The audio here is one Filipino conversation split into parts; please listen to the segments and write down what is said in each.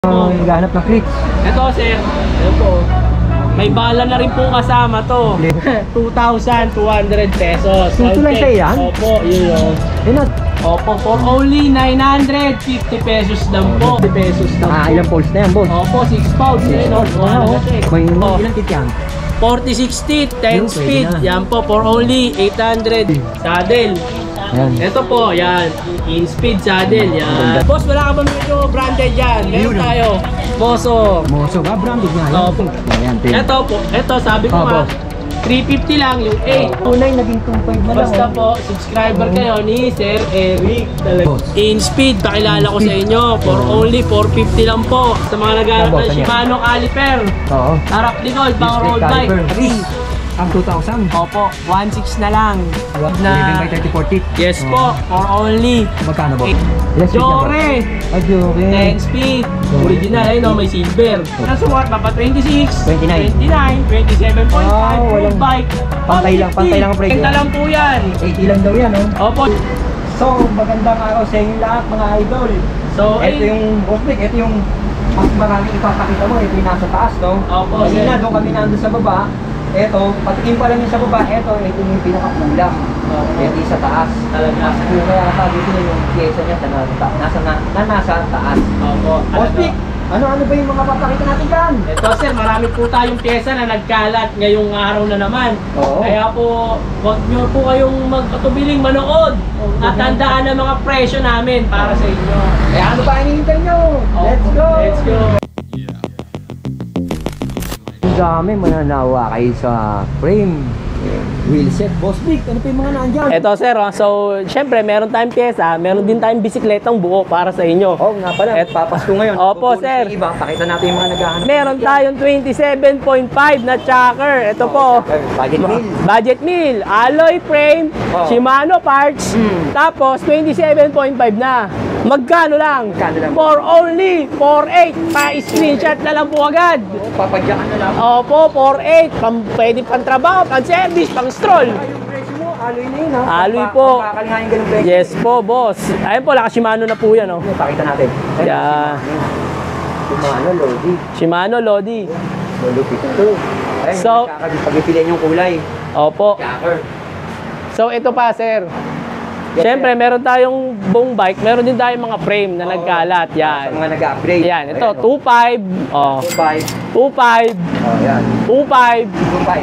Naghahanap ng clicks. Ito sir, ito po. May bala na rin po kasama to. 2,200 pesos. Tuto lang siya yan? Opo, yun yun. Opo, for only 950 pesos lang po. 50 pesos lang po. Ilang poles na yan, boss? Opo, 6 pounds. May ilang tit yan? 40-60 teeth, 10 speed. Yan po, for only 800. Saddle. Yan. Ito po, yan. In speed saddle, yan. Boss, wala ka ba medyo branded yan? Meron tayo. Moso. Moso ba? Branded nga. Opo. Ayan, Ito po, ito sabi ko nga, 350 lang yung 8. Tunay naging 2.5 na lang. Basta po, subscriber kayo ni Sir Eric. In speed, pakilala ko sa inyo. For only 450 lang po. Sa mga naghanap ng Shimano caliper. Oo. Harap likod, pang road bike. Ang 2,000. Opo, 1.6 na lang. 11 by 34 teeth. Yes po, for only. Magkano ba? Jore! Jore. 10 speed. Original, ayun o, may silver. Ang suwat, mapa 26, 29, 27.5, walang bike. pantay lang ang presyo. Pantay lang po yan. 80 lang daw yan, oh. Opo. So, magandang araw sa inyo lahat, mga idol. So, ito yung Bostik, ito yung mas maraming ipapakita mo, ito yung nasa taas, no? Opo. Kasi na, doon kami nandun sa baba. Ito, patikin pa lang yung sa baba, ito yung pinakakulang. Ito yung sa taas. Talaga. Kaya sabi ko yung pyesa niya nasa taas. Opo. Bostik, ano ba yung mga papakita natin dyan? Ito sir, marami po tayong pyesa na nagkalat ngayong araw na naman. Oo. Kaya po, huwag nyo po kayong magpatubiling manood at tandaan ang mga presyo namin para sa inyo. Eh ano ba hinihintay nyo? Let's go! Let's go! Ang dami mananawa kayo sa frame, wheelset, Bostik, ano pa yung mga nandyan? Ito sir, so syempre meron tayong pyesa, meron din tayong bisikletang buo para sa inyo. Oh, nga pala, papasko ngayon. Opo, Pupulis sir. ng iba, pakita natin yung mga naghahanap. Meron tayong 27.5 na chocker. Ito po. Budget meal. Budget meal, alloy frame, Shimano parts. Tapos 27.5 na. Magkano lang? Magkano lang? For only 4.8. Pa-screenshot na lang po agad. Papadyakan na lang. Opo, 4.8. Pwede pang trabaho, pang service, pang stroll. Yung presyo mo, alloy na yun, ha? Alloy po. Pakakal nga yung ganung presyo. Yes po, boss. Ayun po, naka-Shimano na po yan, oh. Pakita natin. Yeah. Shimano, Lodi. Shimano Lodi. Malupit ito. Ayun, So- pag-ipilian yung kulay. Opo. Jacker. So ito pa sir. Siyempre meron tayong buong bike, meron din tayong mga frame na nagkalat. Sa Yan. mga nag-upgrade. Yan, ito Ayan, oh. 2.5. Oh. 2.5. 2.5. Oh, yan. 2.5.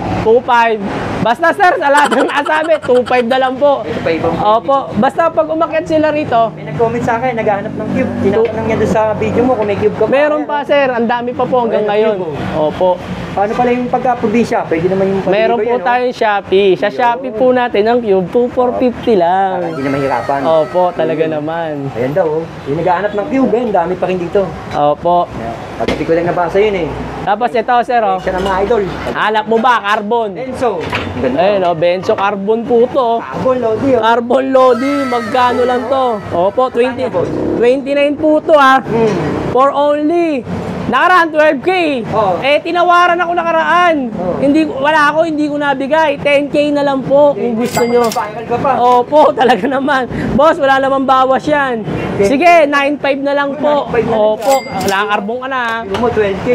2.5. 2.5. Basta sir, sa lahat ng nasabi, 2.5 na lang po. Ito pa ibang. Opo, basta pag umakyat sila rito, May nag-comment sa akin, naghahanap ng cube. Tinatanong niya doon sa video mo kung may cube ka pa. meron pa sir, ang dami pa po hanggang ngayon. Opo. Paano pala yung pagka-probinsya? Pwede naman yung Meron po tayong Shopee. Sa Shopee po natin ang cube, 2,450 lang. Hindi na mahirapan. Opo, talaga naman. Ayan daw, oh. Yung naghahanap ng cube, eh, dami pa rin dito. Opo. Pati ko lang nabasa yun eh. Tapos ito sir, oh. Siya ng mga idol. Hanap mo ba? Carbon. Denso. Ganda. Ayun, oh, Benzo carbon po to. Carbon, Lodi. Oh. Carbon Lodi, magkano lang to? Opo, 29 po to ha. For only nakaraan 12K. Oo. Eh tinawaran ako nakaraan. Oo. Hindi ko nabigay. 10K na lang po kung gusto nyo. Viral ka pa. Opo, talaga naman. Boss, wala namang bawas yan. Sige, 9.5 na lang po. 9.5 na lang. Opo, nakakarbong ka na ha. Yung mo, 12K.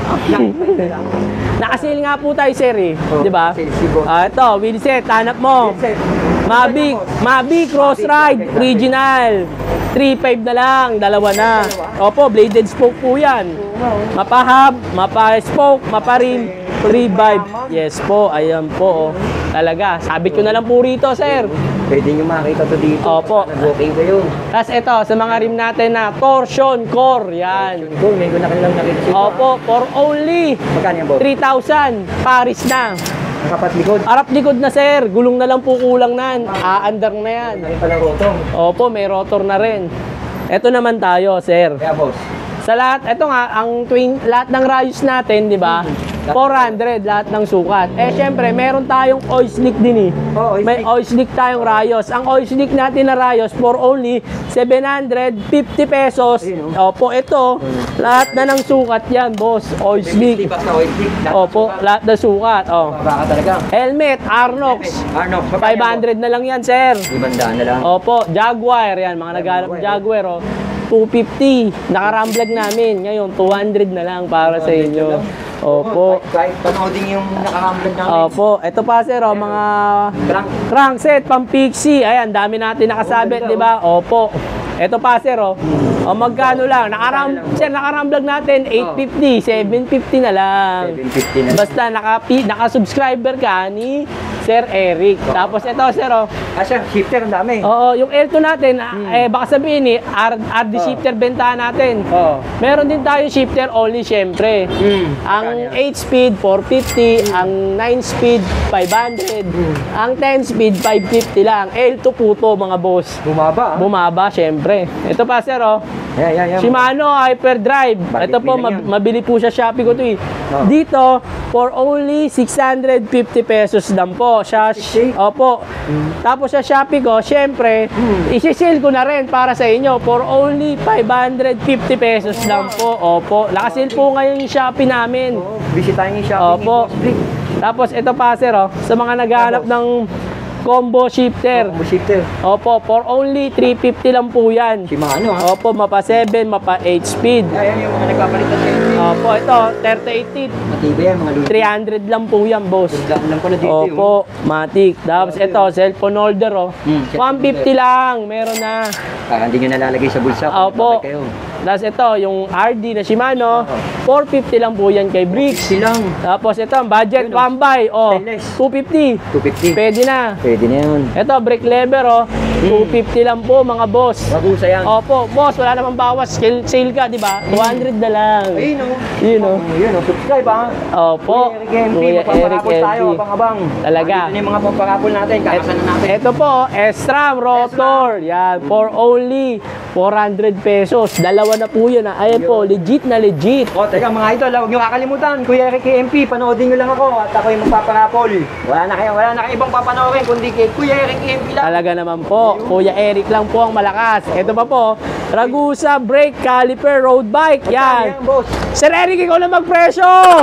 Nakasil nga po tayo sir eh. Oh, Di ba? sale, sigo. Ito, wheelset, hanap mo. Mavic Cross Ride Original. 3.5 na lang, dalawa na. Opo, bladed spoke po yan. Mapa-hub, mapa-spoke, mapa-rim, 3.5. Yes po, ayan po. Oh. Talaga, sabit ko na lang po rito, sir. Pwede nyo makita to dito. Opo. Nag-walking kayo. Tapos ito, sa mga rim natin na torsion core, yan. Kung may ko na kanilang nakikita. Opo, for only Magkano yan, Bob? 3,000. Paris na. Nakapat likod. Harap likod na sir, gulong na lang po kulang nan. Aandar na yan. Ay pala rotong. Opo, may rotor na rin. Ito naman tayo, sir. Kaya boss. Sa lahat, ito nga, lahat ng rayos natin, di ba? 400 lahat ng sukat. Eh, syempre, meron tayong oil slick din eh. Oh, oil May slick. oil slick tayong rayos. Ang oil slick natin na rayos for only 750 pesos. Ayun, Opo, ito, lahat na ng sukat yan, boss. Oil slick. Basta oil slick. Opo, lahat na sukat. Oh. Baka talaga. Helmet, Arnox. Arnox. 500 na lang yan, sir. 500 na lang. Opo, Jaguar yan, mga naghanap ng Jaguar, oh. 250. Naka-ramblog namin. Ngayon, 200 na lang para sa inyo. Opo. Kahit panoodin yung nakakamblog namin. Opo. Ito pa, sir, oh, mga Crank. crankset, pang pixie. Ayan, dami natin nakasabit, di ba? Opo. Ito pa, sir, oh. O, magkano lang? Naka-ramblog natin, 850, 750 na lang. 750 na. Basta naka-subscriber ka ni Sir Eric. Tapos ito, sir, oh. Sir, shifter ang dami. Oo, yung L2 natin, baka sabihin RD shifter bentahan natin. Oo. Meron din tayo shifter only, syempre. Ang 8-speed, 450. Ang 9-speed, 500. Ang 10-speed, 550 lang. L2 po to, mga boss. Bumaba. Bumaba, syempre. Ito pa, sir, oh. Yan. Shimano Hyperdrive. Bakit Ito po, bilang yan? mabili po siya Shopee ko to eh. Oh. Dito, for only 650 pesos lang po. Siya, 60? opo. Tapos sa Shopee ko, syempre, isi-sale ko na rin para sa inyo for only 550 pesos lang po. Opo. Nakasale po ngayon yung Shopee namin. Bisitahin yung shopping. Opo. Tapos ito pa, sir, oh, sa mga naghahanap ng combo shifter. Shifter. Opo, for only 350 lang po yan. Shimano ha. Opo, mapa 7, mapa 8 speed. Ayan yung mga nagpapalitan sa inyo. Opo, ito, 38 teeth. Matibay yan mga luto. 300 lang po yan, boss. Lang pala dito. Opo, matic. Tapos ito, cellphone holder, oh. 150 lang, meron na. Hindi nyo nalalagay sa bulsa. Opo. Kayo. Tapos ito, yung RD na Shimano, 450 lang po yan kay Bricks. Silang. Tapos ito, ang budget, Yun, 1 buy, oh, Stainless. 250. 250. Pwede na. Pwede na yun. Ito, brake lever, oh, 250 lang po, mga boss. Mabusa yan. Opo, boss, wala namang bawas. Sale ka, di ba? 200 na lang. Ayun o. Yun, oh. Yun o. Subscribe ha. Opo, Kuya Eric MP. Magpaparapol tayo. Abang-abang. Talaga. Dito na yung mga paparapol natin. Kakasan na natin. Ito po, S-Ram rotor. Yan, for only 400 pesos. Dalawa na po yun. Ayan po, legit na legit. O, teka mga idol, huwag nyo kakalimutan. Kuya Eric MP, panoodin nyo lang ako at ako yung magpaparapol. Wala na kayo ibang papanoorin kundi kay Kuya Eric MP lang. Talaga naman po, Kuya Eric lang po ang malakas. Ito pa po, Ragusa brake caliper road bike. Yan. Yan, boss. Sir Eric, ikaw na magpresyo.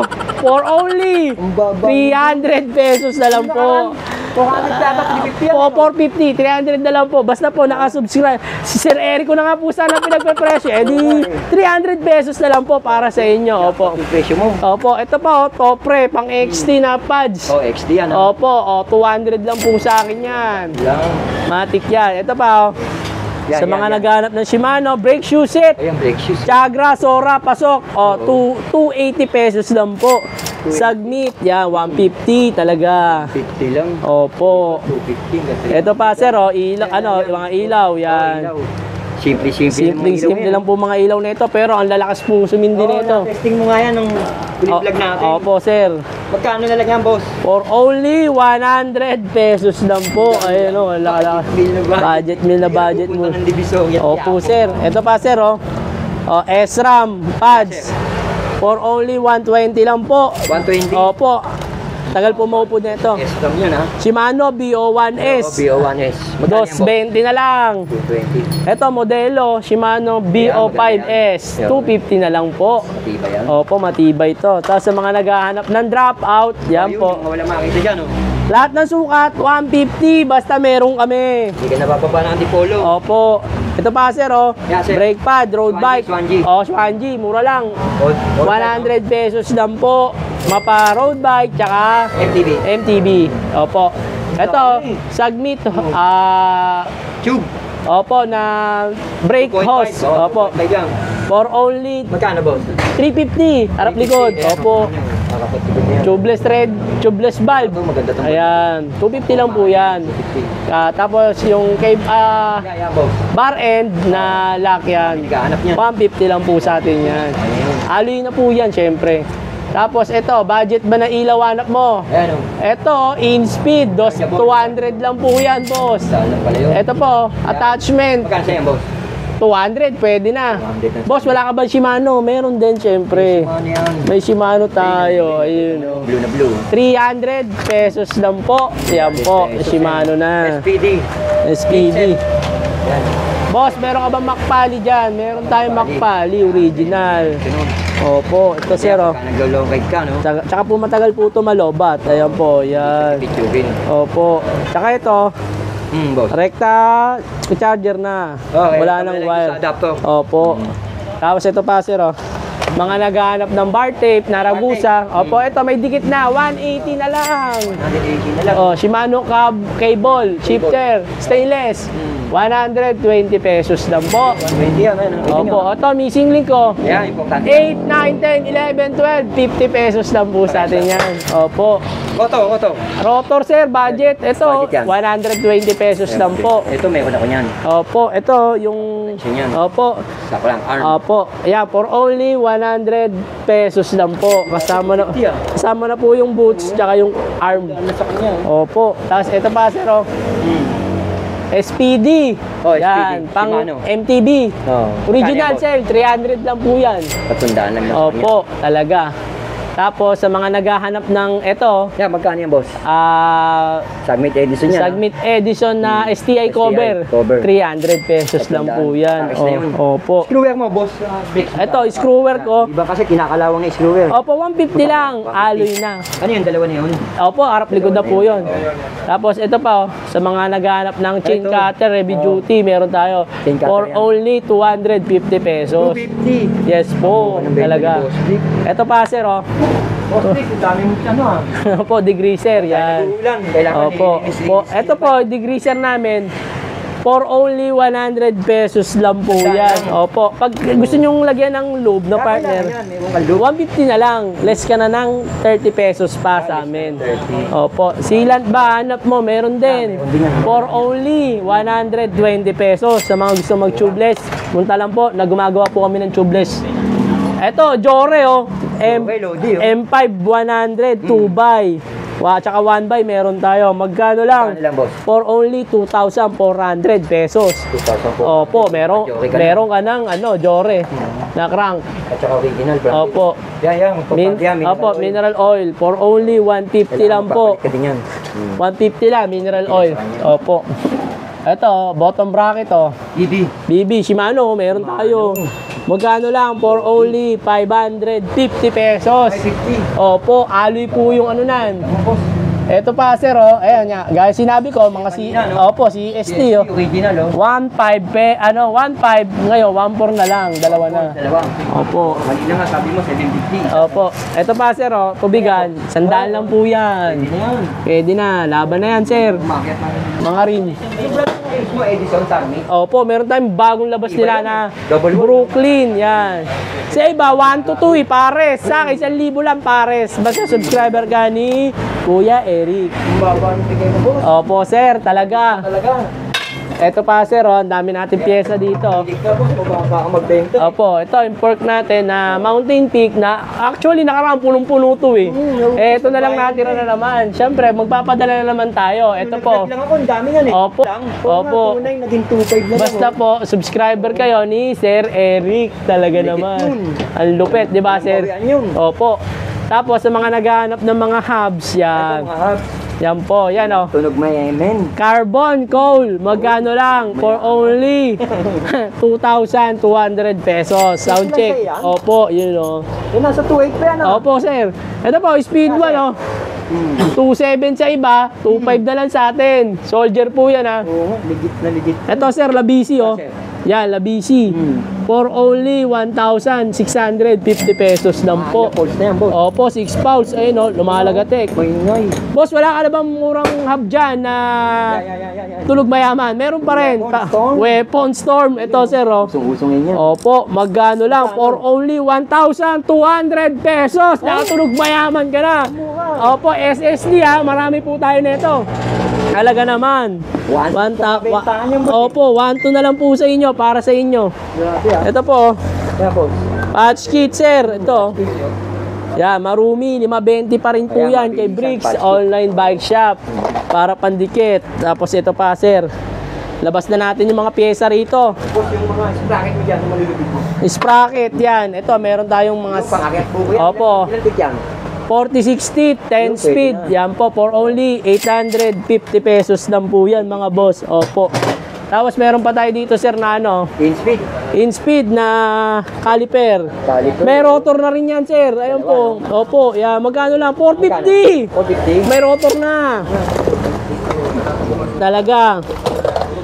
For only Ang baba. 300 pesos na lang po. 400 dapat 350 yan. Po, 450, 300 na lang po. Basta po nakasubscribe. Si Sir Eric ko na nga po sana pinagpe-presyo. Eh di 300 pesos na lang po para sa inyo. Opo. Yung presyo mo. Opo, ito po, Topre, pang XT na pads. O, XD yan ha. Opo, 200 lang po sa akin yan. Lang. Matik yan. Ito pa, Yan, sa mga yan. naghahanap ng Shimano, brake shoe set. Ayan, brake shoes. Chagra, Sora, pasok. 280 pesos lang po. Sagmit, yan, 150 talaga. 50 lang. Opo. 250. Ito pa, sir, ilaw, mga ilaw, yan. Simple lang po mga ilaw na ito, pero ang lalakas pong sumindi na ito. Testing mo nga yan ng vlog natin. Opo, sir. Magkano na lang yan, boss? For only 100 pesos lang po. Ayun, oh, budget meal na budget mo. Punta ng Divisoria. Opo, sir. Ito pa, sir, oh. SRAM pads. For only 120 lang po. 120. Opo. Tagal po maupo na ito. S-Ram yun ha. Shimano BO1S. BO1S. 220 na lang. 220. Ito, modelo, Shimano BO5S. 250 na lang po. Matibay yan. Opo, matibay ito. Tapos sa mga naghahanap ng dropout, yan po. Wala makita dyan oh. Lahat ng sukat, 150, basta meron kami. Hindi ka nabababa ng antipolo. Opo. Ito pa, sir, oh. Yeah, sir. Brake pad, road Swanji, bike. Swanji. Swanji, mura lang. 100 pesos lang po. Mapa road bike, tsaka MTV. MTB. Opo. Ito, Sagmit, Tube. opo, na brake 2.5. hose. Oh, Opo. 2.5 lang. For only Magkano, boss? 350. Harap likod. Opo. Tubeless thread, tubeless valve. Ito, maganda itong Ayan. 250 lang po yan. 250. Tapos yung kay Yeah, boss. bar end na lock yan. Nagahanap niyan. 150 lang po sa atin yan. Ayun. Aloy na po yan, syempre. Tapos ito, budget ba na ilaw anak mo? Ayan oh. Ito, in speed, 200 lang po yan, boss. Saan lang pala yun? Ito po, attachment, Magkano sa'yo, boss? 200, pwede na. 200 na. Boss, wala ka ba Shimano? Meron din, syempre. Ano yan? May Shimano tayo, ayun oh. Blue na blue. 300 pesos lang po. Yan po, Shimano na. SPD. SPD. Yan. Boss, meron ka ba Macpali dyan? Meron tayong Macpali, original. Sunod. Opo, ito sir, oh. Naglolongkay ka, no? Tsaka po matagal po ito malobat. Ayan po, yan. Picture. Opo. Tsaka ito, Boss. Rekta charger na. Okay, Wala kami nang lang wire. sa adapter. Opo. Tapos ito pa sir, oh. Mga naghahanap ng bar tape, na Ragusa. Opo, ito may dikit na, 180 na lang. 180 na lang. Oh, Shimano cable, shifter, stainless. 120 pesos lang po. 120 yan. Opo, ito missing link ko. Yan, importante. 8, 9, 10, 11, 12, 50 pesos lang po sa atin yan. Opo. Koto. Rotor sir, budget. Ito, Budget yan. 120 pesos lang po. Ito, meron ako niyan. Opo, ito yung... Yan. Opo. Sako lang, arm. Opo. Yeah, for only 100 pesos lang po. Kasama na po yung boots tsaka yung arm. Ano sa kanya? Opo. Tapos ito pa sir, oh. SPD. Oh, SPD. Yan, pang Shimano. MTB. Oh. Original Kaya, sir, 300 lang po yan. Patundaan lang na. Opo, talaga. Tapos sa mga naghahanap ng ito, Yan, magkano yan, boss? Submit Edison yan. Submit Edison na STI cover. cover. 300 pesos lang po yan. Pares na yun. Opo. Screwer mo, boss. Ito, screwer ko. Iba kasi kinakalawang na screwer. Opo, 150 lang. Alloy na. Ano yung dalawa na yun? Opo, harap likod na po yun. Tapos ito pa, oh, sa mga naghahanap ng chain Ito. cutter, heavy duty, meron tayo. Chain cutter For yan. only 250 pesos. 250. Yes po, Anong benta talaga. ni Boss Dick? Ito pa sir, oh. Boss Dick, ang dami mo ano ah. Opo, degreaser, yan. Ulan, kailangan Opo. Ito po, degreaser namin. For only 100 pesos lang po yan. Opo. Pag gusto nyong lagyan ng lube na partner, 150 na lang. Less ka na ng 30 pesos pa sa amin. Opo. Sealant ba? Hanap mo, meron din. For only 120 pesos. Sa mga gusto mag-tubeless, punta lang po, na gumagawa po kami ng tubeless. Eto, Jore, oh. M5 100, 2x. Tsaka 1x meron tayo. Magkano lang? Magkano lang, boss? For only 2,400 pesos. 2,000 po. Opo, meron ka ng Jore na crank. At saka original, bro. Opo. Yan. Opo, mineral oil. For only 150 lang po. Ka din yan. 150 lang, mineral oil. Opo. Ito, bottom bracket, oh. BB, Shimano, meron tayo. Magkano lang? For only 550 pesos. 550. Opo, alloy po yung ano nan. Ito pa sir, oh. Ayan nga. Gaya sinabi ko, mga Opo, CST, oh. Original, oh. 1.5 ngayon, 1.4 na lang, dalawa na. Dalawa. Opo. Mali na nga, sabi mo, 750. Opo. Ito pa sir, oh. Tubigan. 100 lang po yan. Pwede na yan. Pwede na. Laban na yan, sir. Umakyat na rin. Mga rin. Yung brand mo, Edison Summit. Opo, meron tayong bagong labas Iba nila yan, na double one. Brooklyn, yan. Sa iba, 1 to 2 pares. Sa akin, 1,000 lang pares. Basta subscriber ka ni Kuya Eric. Baba ang bigay mo, boss. Opo, sir, talaga. Talaga. Ito pa, sir, oh, ang dami natin pyesa dito. Hindi ka, boss. Mababa ka magbenta. Opo, ito yung pork natin na Mountain Peak na actually nakaraan punong-puno to eh. Ito na lang natira na naman. Siyempre, magpapadala na naman tayo. Ito po. Nag-vlog lang ako, ang dami yan eh. Opo. Opo. Tunay, naging 2.5 na Basta lang. po, subscriber kayo ni Sir Eric. Talaga Ligit naman. yun. Ang lupet, di ba, Sir? Bawian yun. Opo. Tapos, sa mga naghahanap ng mga hubs, Ito, yan. mga hub. Yan po, yan oh. Tunog may amen. Carbon coal, magkano lang? For only 2,200 pesos. Sound lang check. siya yan? Opo, yun oh. Yung nasa 2.8 pa yan ah. Opo, sir. Ito po, speed 1 oh. 2.7 sa iba, 2.5 na lang sa atin. Soldier po yan ah. Oo nga, legit na legit. Ito sir, Labisi oh. Sir. Yan, Labisi. For only 1,650 pesos lang po. Pulse na yan, boss. Opo, 6 pounds. Ayun oh, lumalagatek. May ngay. Boss, wala ka na bang murang hub dyan na Yan. tulog mayaman? Meron pa rin. Weapon Storm. Weapon Storm. Ito sir oh. Usong-usongin yan. Opo, magkano lang? For only 1,200 pesos. Nakatulog mayaman ka na. Opo, SSD ha. Marami po tayo nito. Talaga naman. Bentahan yung boss. Opo, 1-2 na lang po sa inyo. Para sa inyo. Grabe ah. Ito po. Yan, boss. Patch kit sir. Ito. Yan, Marumi. 520 pa rin po Ayan, yan. Kay mabilis Bricks ang patch kit. Online Bike Shop. Para pandikit. Tapos ito pa sir. Labas na natin yung mga pyesa rito. Boss, yung mga sprocket mo dyan, yung malulubig mo. Sprocket yan. Ito, meron tayong mga... Yung pang-akyat po yan. Opo. Ilan bit yan? 4060, 10 speed. Yan po, for only 850 pesos lang po yan mga boss. Opo. Tapos meron pa tayo dito sir na ano, In speed. in speed na caliper. Caliper. May rotor na rin yan sir. Ayun po. Opo. Yan, magkano lang? 450. 450. May rotor na. Talaga.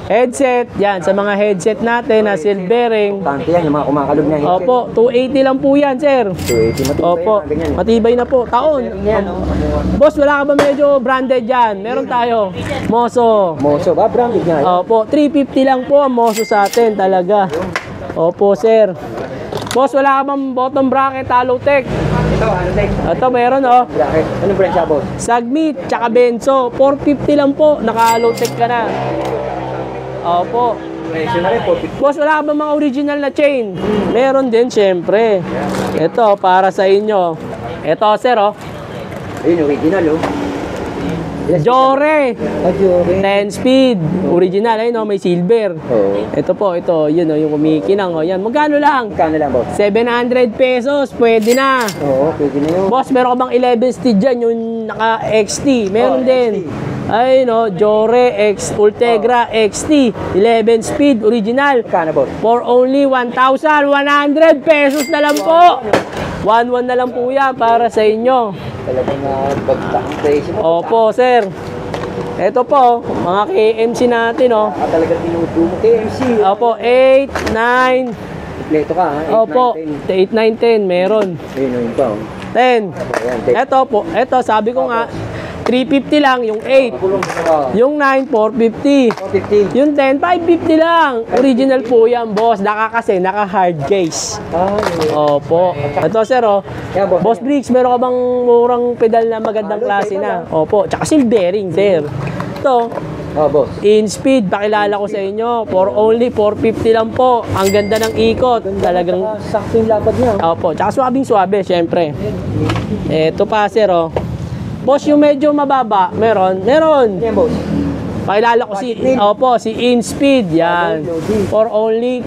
Headset, yan, sa mga headset natin na silk bearing. Tante yan, yung mga kumakalog na headset. Opo, 280 lang po yan, sir. 280, matibay Opo, na, ganyan. matibay na po. Taon. Yan, oh. Boss, wala ka ba medyo branded yan? Meron tayo. Moso. Moso ba? Branded nga. Opo, 350 lang po ang Moso sa atin talaga. Opo, sir. Boss, wala ka bang bottom bracket, hollow tech? Ito, ano tech? Ito, meron oh. Bracket. Anong brand siya, boss? Sagmit, tsaka Benzo. 450 lang po. Naka-hollow tech ka na. Opo. Presyo na rin, 450. Boss, wala ka ba mga original na chain? Meron din, syempre. Ito, para sa inyo. Ito, sir, oh. Ayun, original, oh. Jore. Jore. 10 speed. Original, ayun, oh, may silver. Oo. Ito po, ito, yun, oh, yung kumikinang, oh. Yan, magkano lang? Magkano lang, boss? 700 pesos, pwede na. Oo, pwede na yun. Boss, meron ka bang 11 speed dyan, yung naka-XT? Meron Oh, din. Ay, no, Jore X Ultegra XT, 11 speed, original. Magkano, boss? For only 1,100 pesos na lang po. 1,100 na lang po yan para sa inyo. Talagang bagtak ang presyo mo. Opo, sir. Ito po, mga KMC natin, oh. Talagang tinuto mo. KMC. Opo, 8, 9, Kompleto ka, ha? 8, opo, 9, 10. 8, 9, 10, meron. Ayun, ayun pa, oh. 10. Ayan, 10. Ito po, ito, sabi ko nga, 350 lang, yung 8. Oh. Yung 9, 450. 450. Yung 10, 550 lang. Original po yan, boss. Kasi naka-hard case. Opo. Ito, sir, oh. Yeah, Boss Bricks, meron ka bang murang pedal na magandang klase na? Opo. Tsaka silk bearing, sir. Ito, Oh, boss. in speed, pakilala ko sa inyo. For only 450 lang po. Ang ganda ng ikot. Talagang, Sakto yung lapad niya. opo. Tsaka swabing-swabe, syempre. Ito pa, sir, oh. Boss, yung medyo mababa, meron? Meron. Yan, boss. Pakilala ko si InSpeed, yan. For only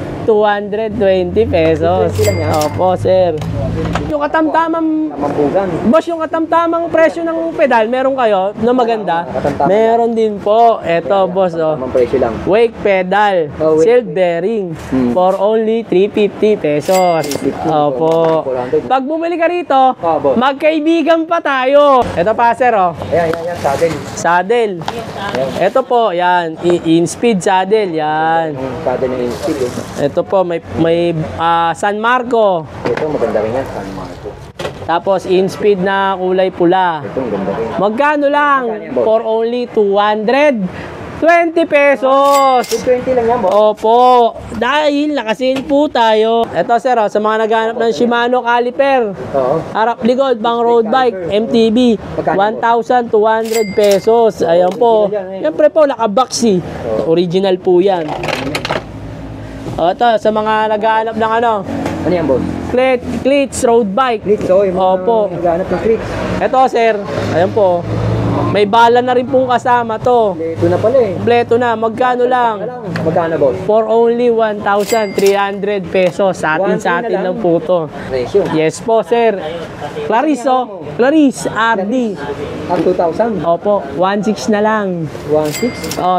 220 pesos. 220 lang yan? Opo, sir. Yung katamtamang, Mamampugan. boss, yung katamtamang presyo ng pedal, meron kayo na maganda? Katamtaman. Meron din po. Eto, boss, oh. Tamang presyo lang. Wake pedal, Oh, wake silk bearing, for only 350 pesos. 350. Opo. 400. Pag bumili ka rito, Oh, boss. magkaibigan pa tayo. Eto pa, sir, oh. Ayan, saddle. Saddle. Ito po, yan. In-speed saddle, yan. Yung saddle na yung steel, eh. Ito po, may San Marco. Ito, maganda rin yan. San Marco. Tapos in-speed na kulay pula. Ito, maganda rin. Magkano lang? For only 220 pesos. 220 lang yan, boss. Opo, dahil nakasale po tayo. Ito, sir, oh, sa mga naghanap ng Shimano caliper. Oo. Harap likod, pang road bike, MTB, 1,200 pesos. Ayan po. Siyempre po, naka-boxy. Original po yan. O, ito, sa mga naghahanap ng ano, Ano yan, boss? cleats, road bike. Cleats, oh. Yung mga Opo. naghanap ng cleats. Ito, sir, ayan po. May bala na rin pong kasama to. Ito na pala, eh. Kompleto na. Magkano lang? Magkano, boss? For only 1,300 pesos. Sa atin lang po to. Presyo. Yes po, sir. Clarice, oh. Clarice, RD. Ang 2,000. Opo, 1,600 na lang. 1,600. Oh,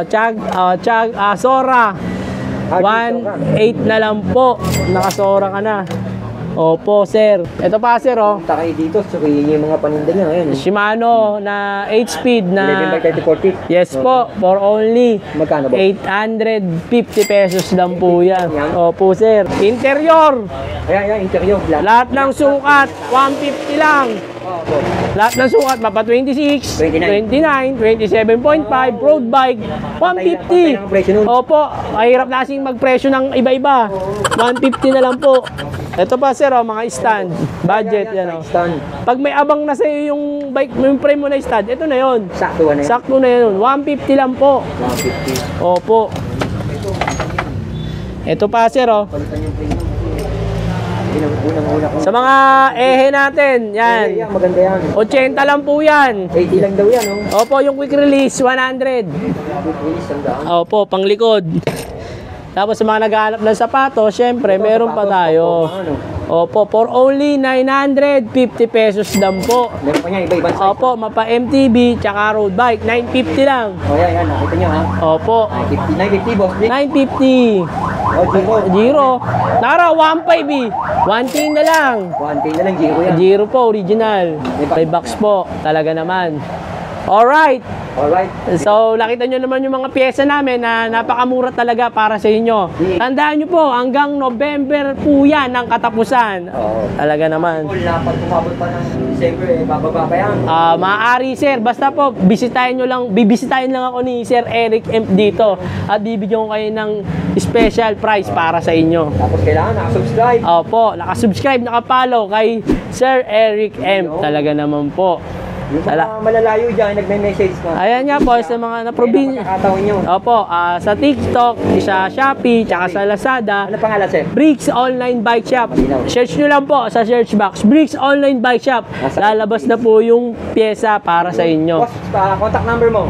Sora. 1,800 na lang po. Nakasora ka na. Opo, sir. Ito pa, sir, oh. Punta kayo dito, sukihin niyo yung mga paninda niya ngayon. Shimano na 8-speed 11 na... by 34 feet. Yes po, for only Magkano, boss? 850 pesos lang po yan. Opo, sir. Interior, Ayan, interior. Black. lahat ng sukat, 150 lang. Oh, boss. Lahat ng sukat, mapa 26, 29, 27.5, road bike, Pantay 150. lang ang presyo nun. Opo, mahirap na kasing magpresyo ng iba-iba. 150 na lang po. Ito pa, sir, oh, mga stand, budget, yan, oh. Stand. Pag may abang na sa'yo yung bike, yung frame mo na stand, ito na yon. Sakto na yan. Sakto na yun, 150 lang po. 150. Opo. Ito pa, sir, oh. Palitan yung premium. Unang-una ko. Sa mga ehe natin, yan. Yan, maganda yan. 80 lang po yan. 80 lang daw yan, oh. Opo, yung quick release, 100. Good release, ang daan. Opo, panglikod. Tapos sa mga naghahanap ng sapatos, syempre, meron pa tayo. Opo, for only 950 pesos lang po. Meron pa niya, iba-ibang size. Opo, mapa MTB, tsaka road bike, 950 lang. Oh, yan, nakita niyo, ha? Opo, 950, boss. 950. Oh, Giro. Giro. Nara, 1.5 eh. 1K na lang. 1K na lang, Giro yan. Giro po, original. May box po. Talaga naman. Alright. Alright. So, nakita nyo naman yung mga pyesa namin na napakamura talaga para sa inyo. Tandaan nyo po, hanggang November po yan ang katapusan. Oo. Talaga naman. Cool na pag kumabot pa ng December, bababa pa yan. Maaari sir, basta po bibisitahin lang ako ni Sir Eric M dito at bibigyan ko kayo ng special price para sa inyo. Tapos kailangan nakasubscribe. Opo, nakasubscribe, nakapollow kay Sir Eric M. Talaga naman po. Yung mga malalayo dyan, nagme-message ka. Ayan nga po, sa mga na-probinsya. Nakakataon nyo. Opo, sa TikTok, sa Shopee, tsaka sa Lazada. Ano pangalan, sir? Bricks Online Bike Shop. Search nyo lang po sa search box. Bricks Online Bike Shop. Lalabas na po yung pyesa para sa inyo. Boss, contact number mo.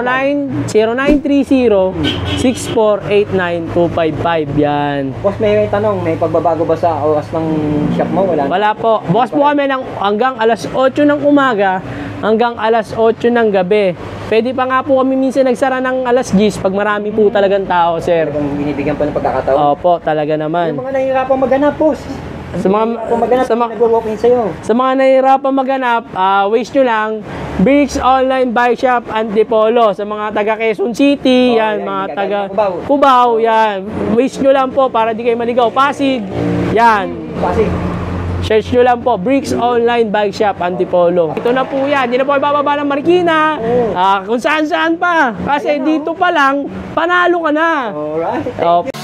0930-6489-255. Yan. Boss, may tanong, may pagbabago ba sa oras ng shop mo? Wala. Wala po. Bukas po kami hanggang alas 8 ng umaga hanggang alas 8 ng gabi. Pwede pa nga po kami minsan nagsara ng alas 10 pag marami po talagang tao, sir. Talagang binibigyan pa ng pagkakataon. Opo, talaga naman. Yung mga nahihirapang maghanap, boss. Sa mga nag-walk-in sa'yo. Sa mga nahihirapan maghanap, waste nyo lang Bricks Online Bike Shop Antipolo. Sa mga taga Quezon City, yan, mga taga Cubao, yan. Waste nyo lang po para di kayo maligaw. Pasig, yan. Pasig. Search nyo lang po, Bricks Online Bike Shop Antipolo. Ito na po yan. Hindi na po ibababa ng Marikina. Kung saan-saan pa. Kasi dito pa lang, panalo ka na. Alright. Opo.